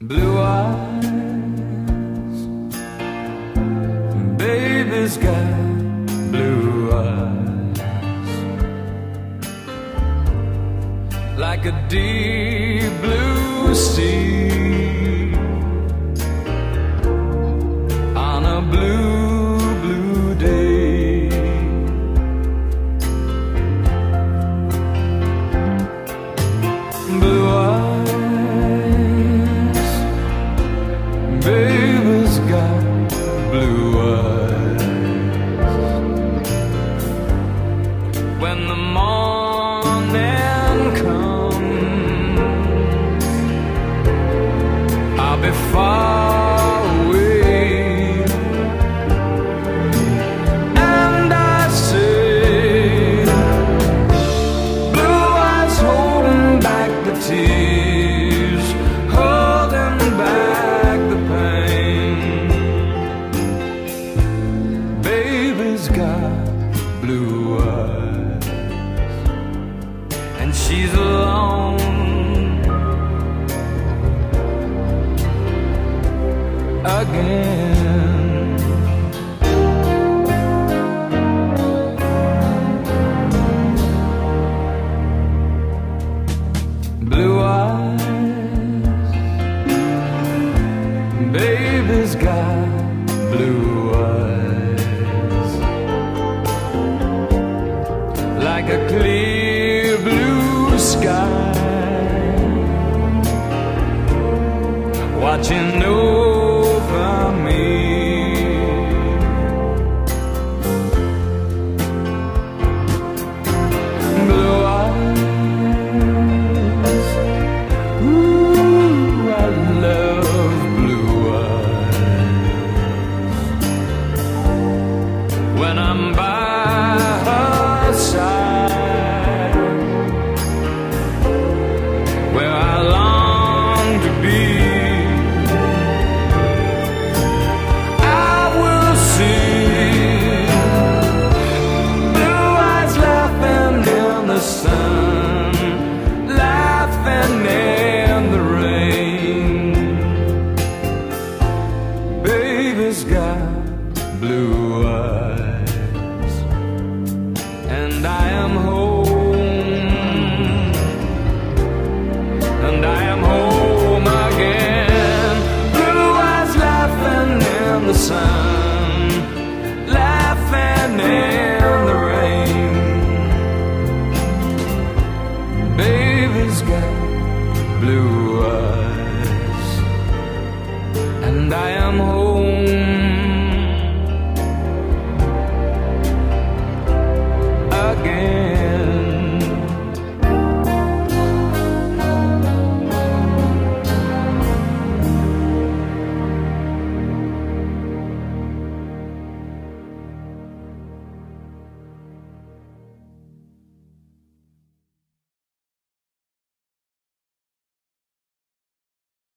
Blue eyes, baby's got blue eyes, like a deep blue sea on a blue, blue day. Blue eyes, baby's got blue eyes. When the morning comes, I'll be far away, and I say, blue eyes holding back the tears, holding back the pain. Baby's got blue eyes, and she's alone again. Blue eyes, baby's got blue eyes, like a clear blue sky, watching over me. Blue eyes, ooh, I love blue eyes. When I'm by her side, where I long to be, sun, laughing in the rain. Baby's got blue eyes, and I am home, and I am home again. Blue eyes laughing in the sun, laughing in the rain. Baby's got blue eyes, and I am home.